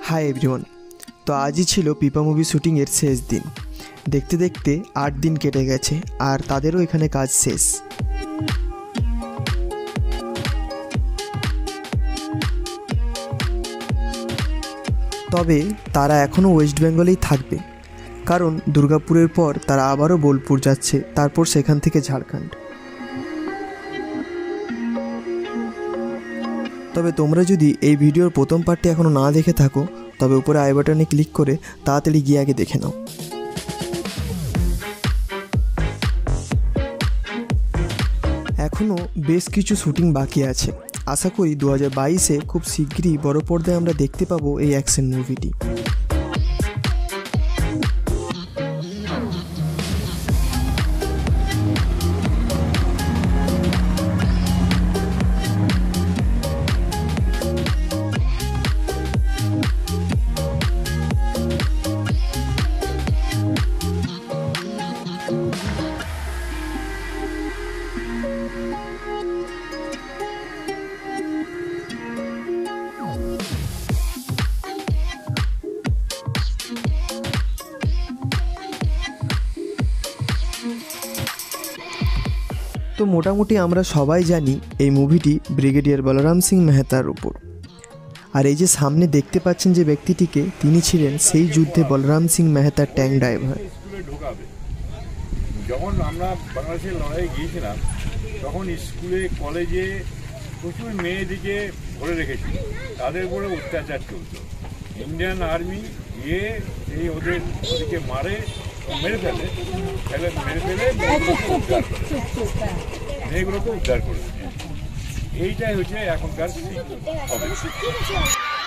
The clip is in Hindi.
Hi everyone. तो आज ही छिलो पिपा मुभि शुटिंगेर शेष दिन। देखते देखते 8 दिन केटे गेछे आर तादेरो एखाने काज शेष। तबे तारा एखोनो वेस्ट बेंगलेई थाकबे, कारण दुर्गापुरेर पर तारा आबारो बोलपुर जाच्छे, तारपर सेखान थेके झारखंड। तबे तोमरा जोदि एई भिडियोर प्रथम पार्टटी एखोनो ना देखे थाको तबे उपरे आई बाटने क्लिक करे ताड़ाताड़ी गिये आगे देखे नाओ। एखोनो बेश किछु शुटिंग बाकी आछे। आशा करी 2022-ए खूब शीघ्रई बड़ पर्दाय आमरा देखते पाबो एई एक्शन मुभिटी। तो मोटामुटी आमरा सबाई जानी এই মুভিটি ব্রিগেডিয়ার বলরাম সিং মেহতার উপর। আর এই যে সামনে দেখতে পাচ্ছেন যে ব্যক্তিটিকে, তিনি ছিলেন সেই যুদ্ধে বলরাম সিং মেহতার ট্যাঙ্ক ড্রাইভার। যখন আমরা বাংলাদেশের লড়াই গিয়েছিলাম তখন স্কুলে কলেজে প্রচুর মেয়েদিকে ধরে রেখেছিল, তাদের উপরে অত্যাচার চলত। ইন্ডিয়ান আর্মি গিয়ে এই ওদেরকে মেরে ফেলে মেয়েগুলোকে উদ্ধার করে। এইটাই হচ্ছে এখনকার।